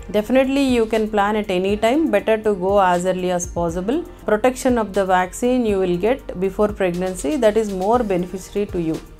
Definitely you can plan at any time, better to go as early as possible. Protection of the vaccine you will get before pregnancy, that is more beneficiary to you.